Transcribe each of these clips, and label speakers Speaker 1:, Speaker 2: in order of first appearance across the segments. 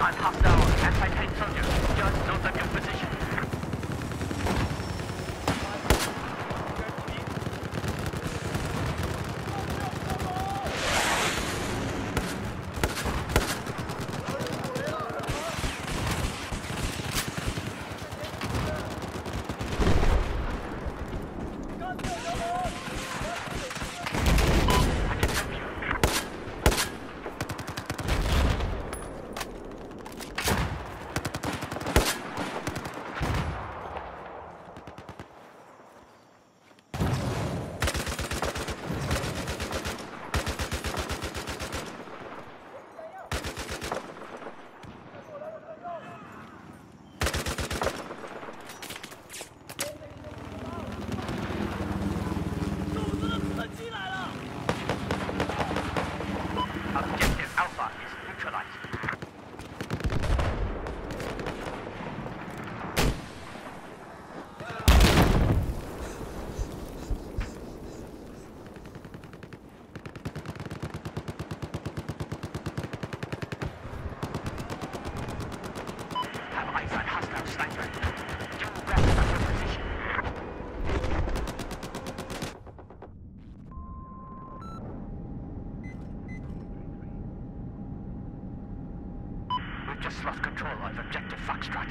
Speaker 1: Just lost control of objective Foxtrot.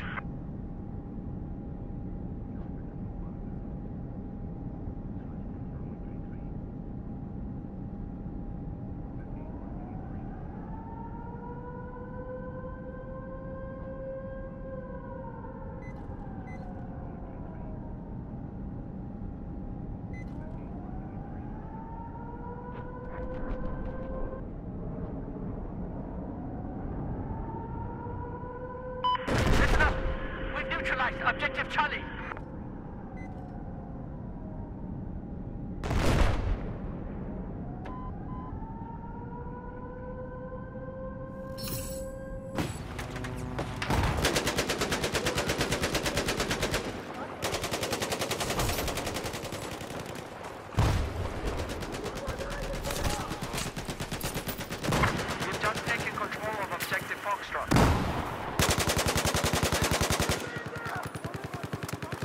Speaker 1: Objective Charlie. We've just taken control of objective Foxtrot.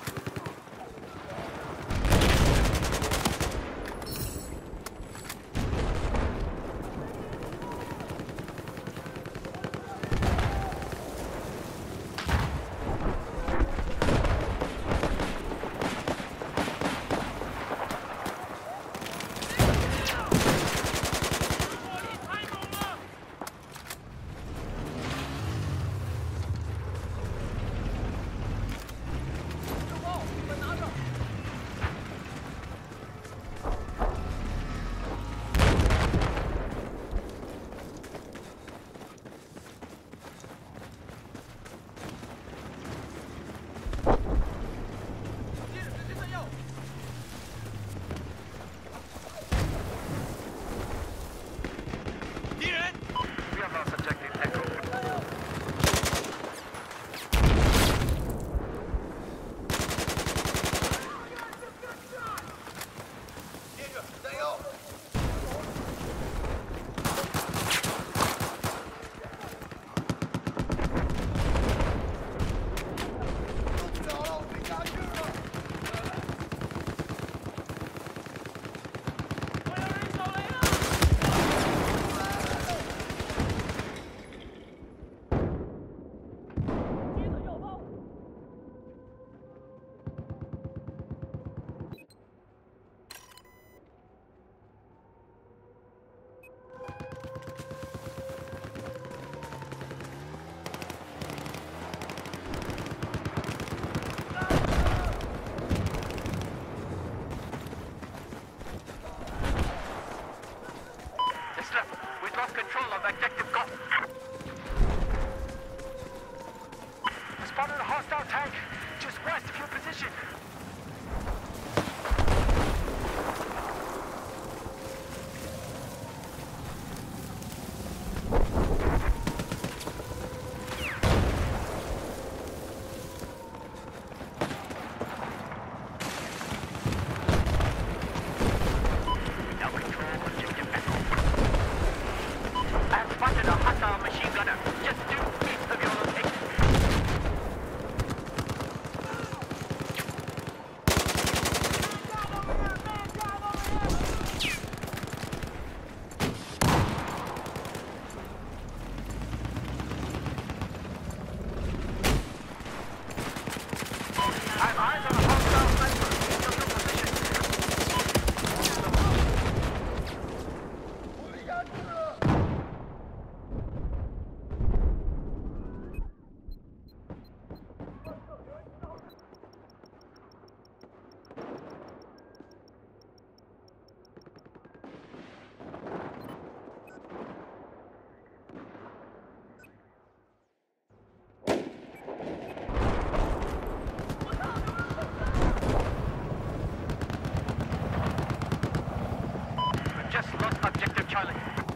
Speaker 1: objective Charlie.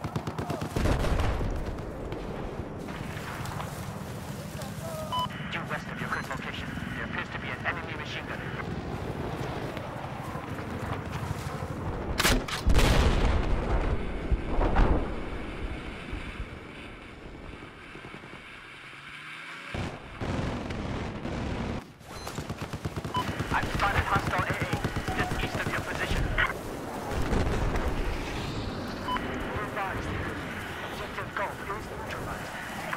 Speaker 1: Due west of your current location, there appears to be an enemy machine gunner. I've spotted hostile AA just east of your position. Be advised, objective Gulf is neutralized.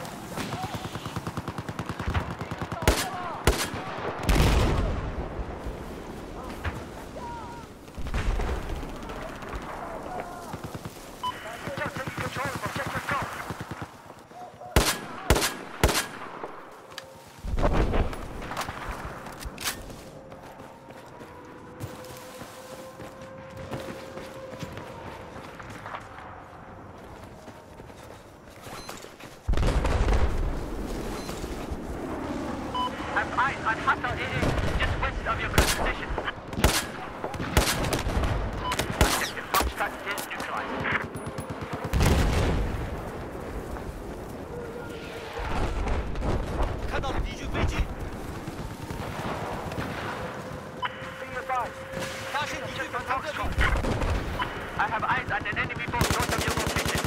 Speaker 1: Just taking control of objective Gulf. Have eyes on hostile AA just west of your current position. Objective Foxtrot is neutralized.
Speaker 2: 看到了敌军飞机，
Speaker 1: Be advised.
Speaker 2: 发现敌对方坦克兵，
Speaker 1: I have eyes on an enemy boat north of your location.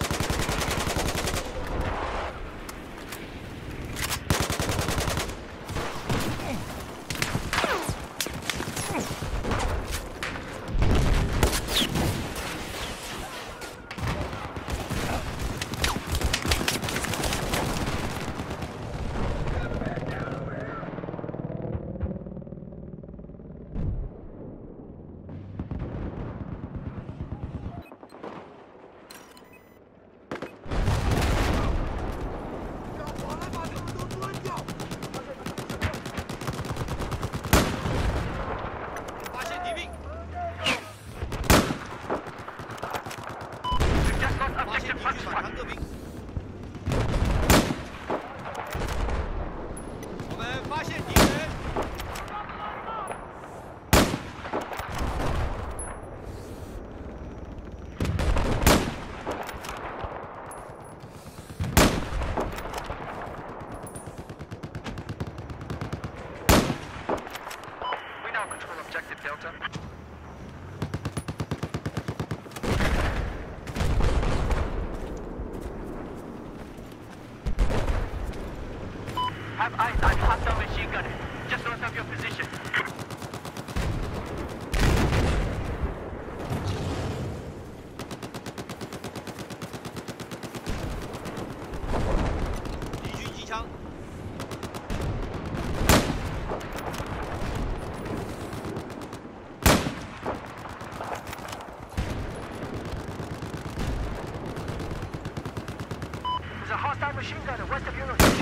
Speaker 1: Objective
Speaker 2: 敌对方
Speaker 1: Foxtrot.
Speaker 2: 坦克兵。我们发现敌人。
Speaker 1: We now control objective Delta. Have eyes on hostile machine gunner just north of your position.
Speaker 2: 敌军机枪，
Speaker 1: There's a hostile machine gunner west of your location.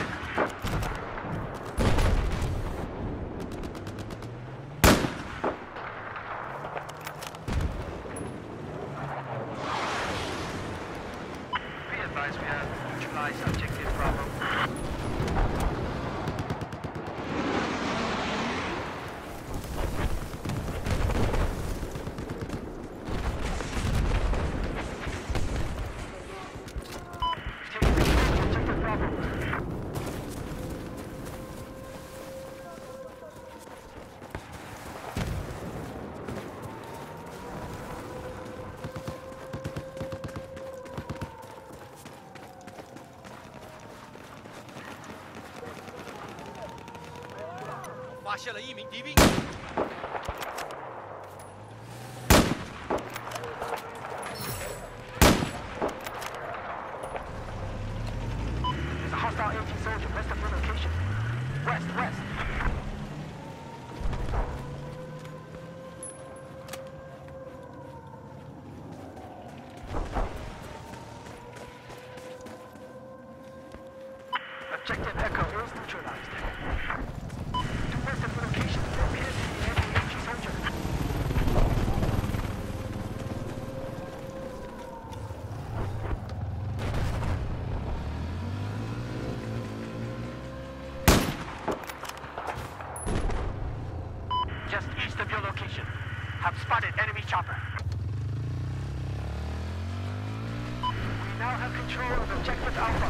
Speaker 1: Be advised, we have neutralized objective Bravo. Taking control of objective Bravo.
Speaker 2: 我发现了一名敌兵。
Speaker 1: There's a hostile AT soldier west of your location. West, west. Objective Echo is neutralized. To west of your location, there appears to be an enemy AT soldier. Just east of your location. Have spotted enemy chopper. now have control of Objective Alpha.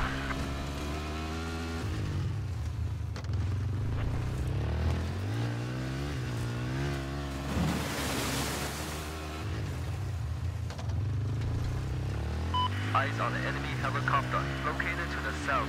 Speaker 3: Eyes on the enemy helicopter located to the south.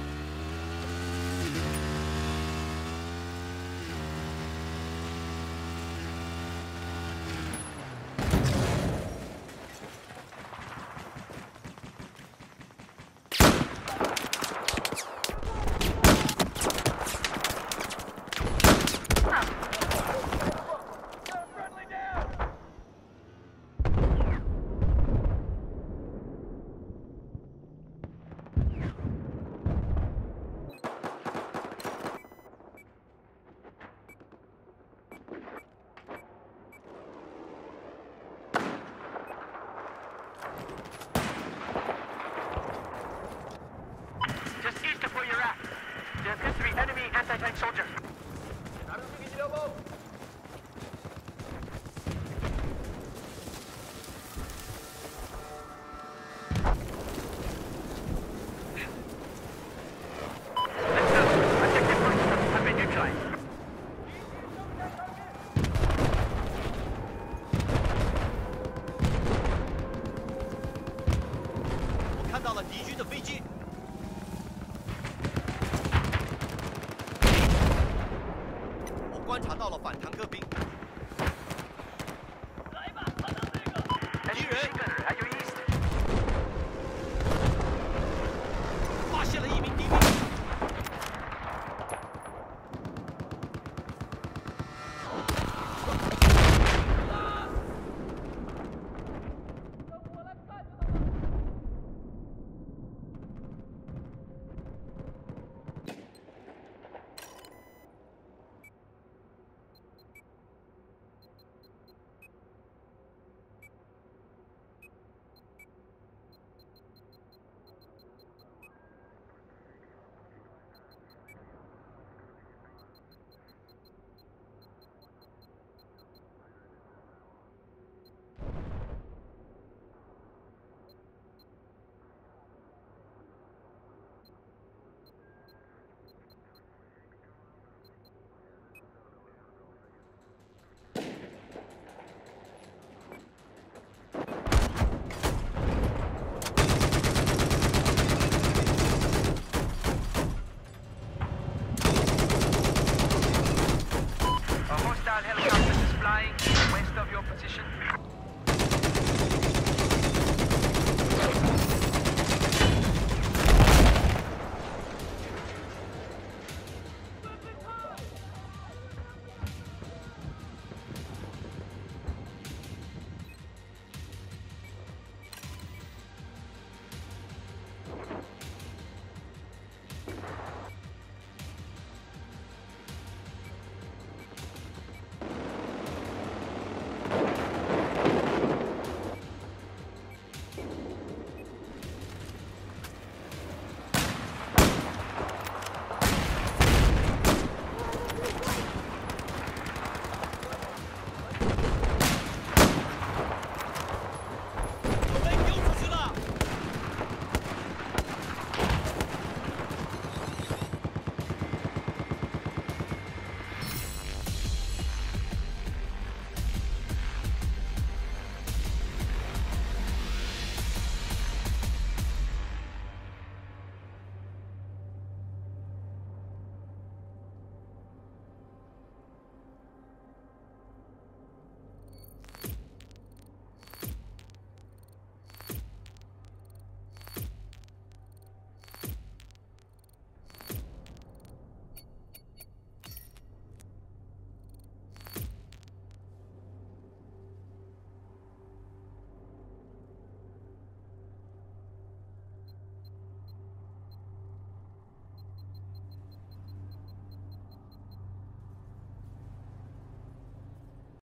Speaker 1: Just east of where you're at. There appears to be enemy anti-tank soldiers. Objective points have been neutralized.
Speaker 2: 我看到了敌军的飞机。我观察到了反坦克